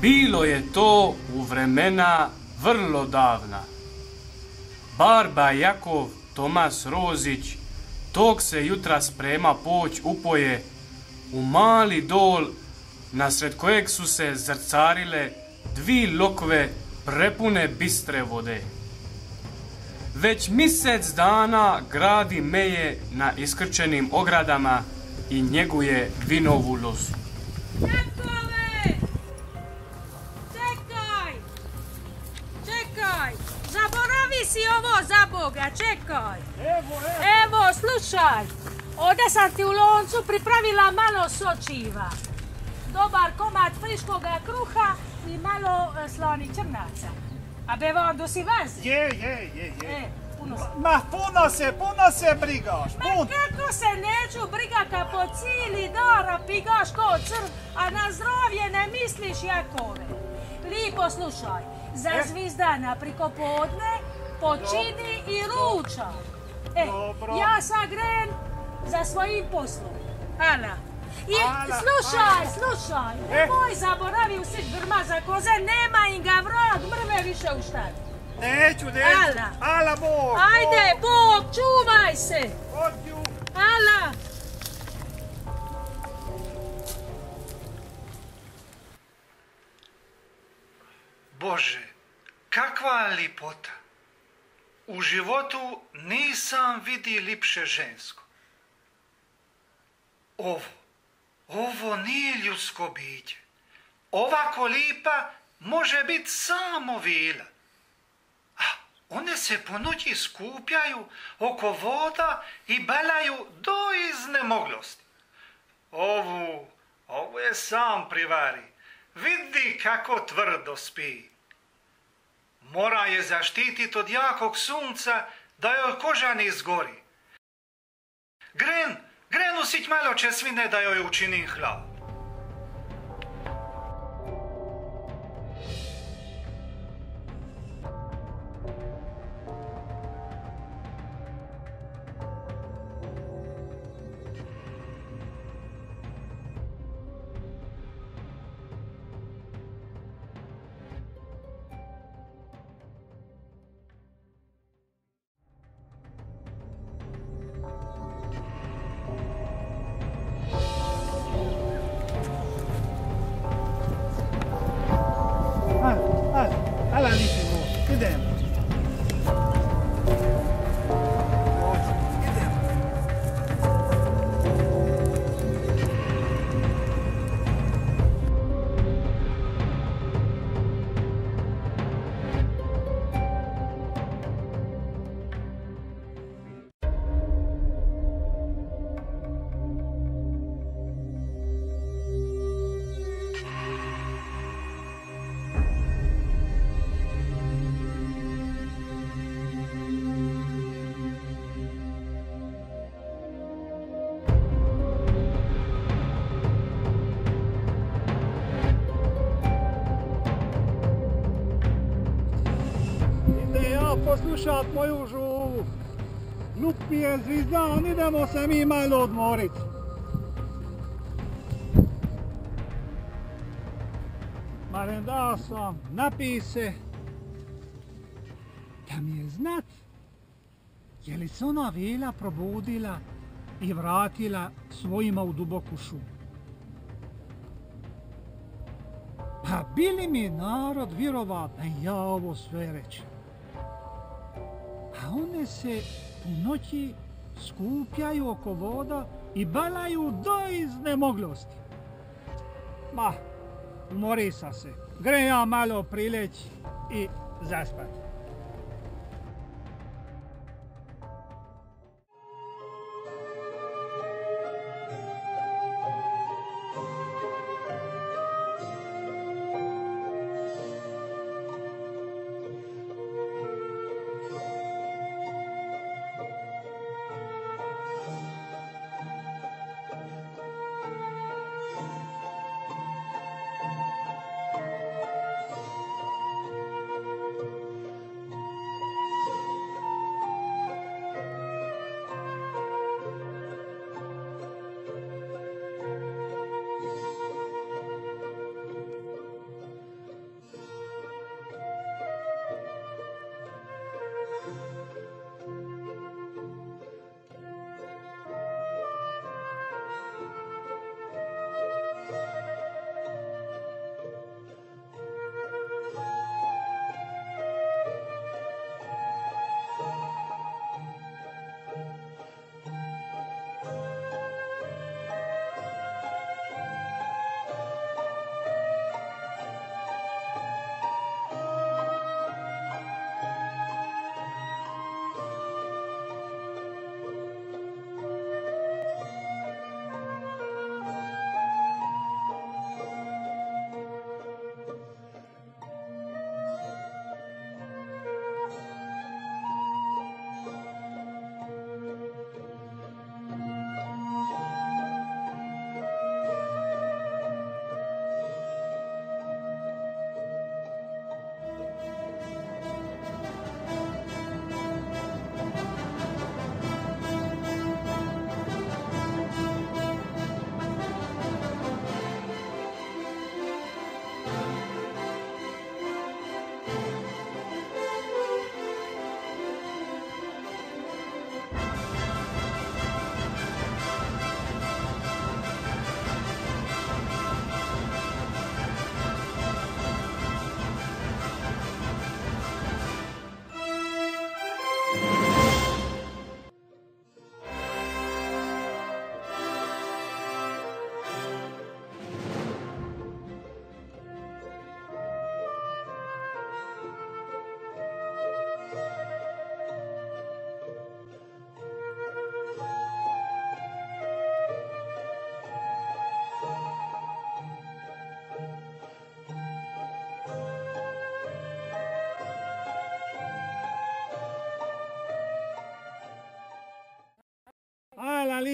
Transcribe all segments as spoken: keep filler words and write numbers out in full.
Bilo je to u vremena vrlo davna. Barba Jakov Tomas Rozić tog se jutra sprema poć upoje u mali dol, nasred kojeg su se zrcarile dvi lokve prepune bistre vode. Već mjesec dana gradi meje na iskrčenim ogradama i njeguje vinovu lozu. Jakove! Čekaj! Čekaj! Zaboravi si ovo za Boga, čekaj! Evo, evo! Evo, slušaj! Ovdje sam ti u loncu pripravila malo sočiva. Dobar komad friškoga kruha i malo e, slani crnaca. A bevondo si vazi? Je, je, je, je. E, puno se. Ma puno se, puno se brigaš, Ma puno. kako se neću brigaka po cijeli dara pigaš ko crv, a na zdravlje ne misliš, Jakove. Lipo slušaj, za E? zvizdana priko podne počini i ruča. E, Dobro. ja sad grem za svojim poslom. Ana. I Ana, slušaj, Ana. slušaj, E? nemoj zaboravi u sit grma za koze, nema im ga vrag mrve više u štadi. Neću, neću. Ala. Ala, Bog. Ajde, Bog, čuvaj se. Odju. Ala. Bože, kakva lipota! U životu nisam vidi lipše žensko. Ovo, ovo nije ljudsko biće. Ovako lipa može biti samo vila. A one se po noći skupljaju oko voda i balaju do iznemoglosti. Ovu, ovu je sam privari. Vidi kako tvrdo spi. Mora je zaštititi od jakog sunca da joj koža ne izgori. Gren, gren usić malo česmine da joj učinim hlad. Ala, ala, ala lipi Bog. Idemo. Ođi, idemo. Ide ja poslušat moju žuvu. Glupi je zvizdan, idemo se mi malo odmorit. Barem da sam napise da mi je znat je li se ona vila probudila i vratila svojima u duboku šumu. Pa bili mi narod vjerovat da ja ovo sve reći. A one se u noći skupljaju oko voda i balaju do iznemoglosti. Ma, umori sam se. Gre ja malo prileći i zaspati.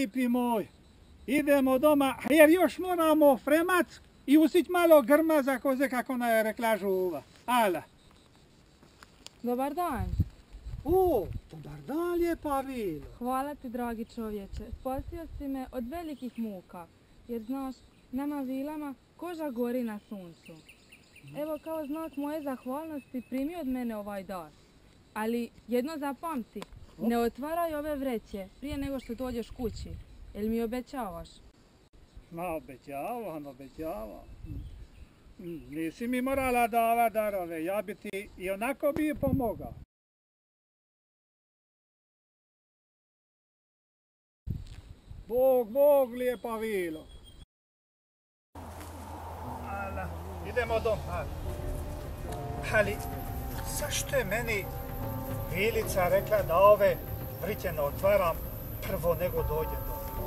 lipi moj. Idemo doma, jer još moramo fremat i usić malo grma za koze, kako ona je rekla žuva. Ala. Dobar dan. O, dobar dan, lijepa Vilo. Hvala ti, dragi čovječe. Spasio si me od velikih muka. Jer znaš, nama vilama koža gori na suncu. Evo, kao znak moje zahvalnosti, primi od mene ovaj dar. Ali jedno zapamti, ne otvaraj ove vreće prije nego što dođeš kući. Jel mi obećavaš? Ma, obećavam, obećavam. Nisi mi morala davat darove, ja bi ti i onako bi pomogao. Bog, Bog, lijepa Vilo. Ala, idemo doma. Ali, zašto je meni Vilica rekla da ove vriće ne otvaram prvo nego dođe doma?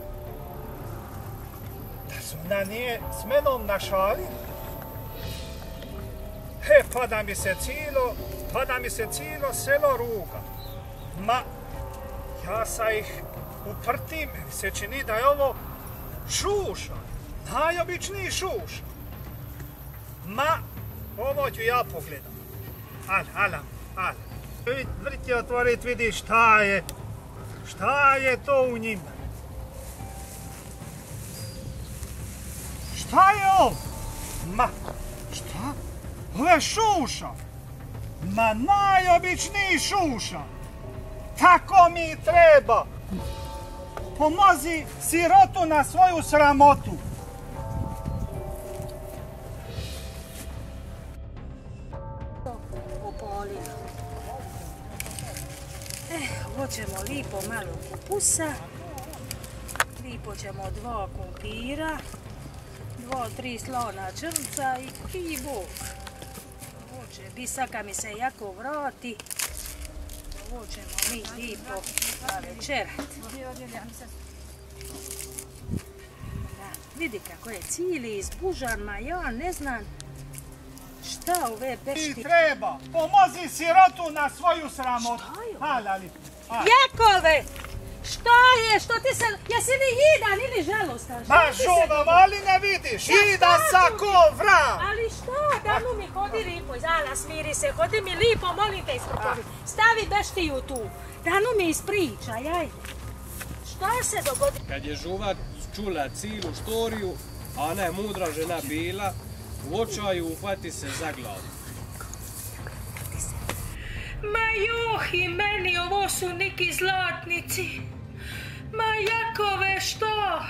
Da se ona nije s menom našali? He, pada mi se cijelo, pada mi se cijelo selo ruga. Ma, ja sa ih uprtim, mi se čini da je ovo šuša, najobičniji šuša. Ma, ovo ću ja pogledam. Ala, ala, ala. Vrti otvorit, vidi šta je, šta je to u njima. Šta je ovo? Ma, šta? Ovo je šuša. Ma, najobičniji šuša. Tako mi treba. Pomozi sirotu na svoju sramotu. Eh, hoćemo lipo malo kupusa, lipo ćemo dva kumpira, dva, tri slona črnca i i bog. Hoće bisaka mi se jako vrati, hoćemo mi lipo na večerat. Vidi kako je cijeli izbužan, ma ja ne znam šta ove pešti... Ti treba, pomozi sirotu na svoju sramotu. Šta je? Hala li. Jakove! Šta je? Što ti se... Jesi li jidan ili žalostan? Ma žuva, mali ne vidiš, jida sa ko vrat. Ali šta? Da mu mi hodi lipo, Zala, smiri se, hodi mi lipo, molim te ispropovi. Stavi beštiju tu, da nu mi ispričaj, ajde. Šta se dogodi? Kad je žuva čula cijelu štoriju, a ona je mudra žena bila, u očaju uhvati se za glavu. Ma juh, i meni ovo su neki zlatnici. Ma Jakove, što?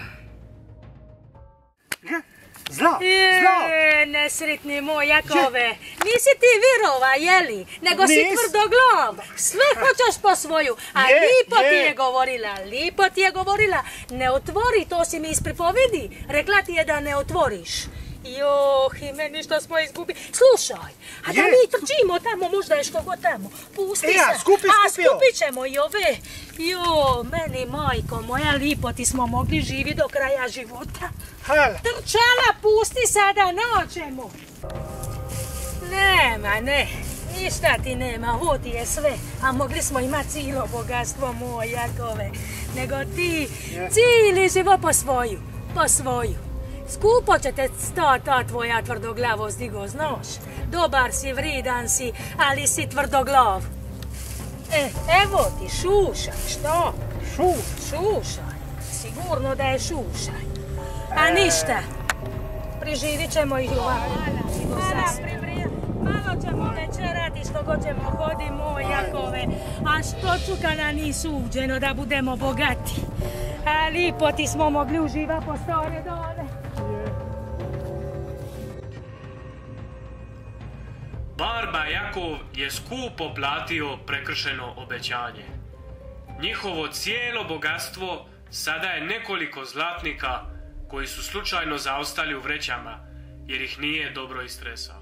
Zla, Je, zla. nesretni moj Jakove. Nisi ti virova, jeli? Nego si Nis. tvrdoglav. Sve hoćeš po svoju. A Je, lipo ti je. je govorila, lipo ti je govorila. Ne otvori, to si mi ispripovidi. Rekla ti je da ne otvoriš. Joh, i meni što smo izgubili. Slušaj, a da Je. mi trčimo tamo, možda je što god tamo. Pusti E, a, se. skupi, A skupi ovo. skupit ćemo i ove. Jo, meni majko moja, lipo ti smo mogli živi do kraja života. Hala. Trčala, pusti sada, naćemo. Nema, ne, ništa ti nema, ovo ti je sve. A mogli smo imati cijelo bogatstvo moj, Jakove. Nego ti, cijeli život po svoju, po svoju. Skupo će te sta ta tvoja tvrdoglavost, digo, znaš. Dobar si, vridan si, ali si tvrdoglav. E, evo ti, šušaj, što? Šuš. Šušaj, sigurno da je šušaj. A ništa, priživit ćemo ih ovako. Malo ćemo večerati što god ćemo, hodi moj Jakove. A što čukana nisu uđeno da budemo bogati. A lipo ti smo mogli uživa po stare dole. Barba Jakov je skupo platio prekršeno obećanje. Njihovo cijelo bogatstvo sada je nekoliko zlatnika koji su slučajno zaostali u vrećama jer ih nije dobro istresao.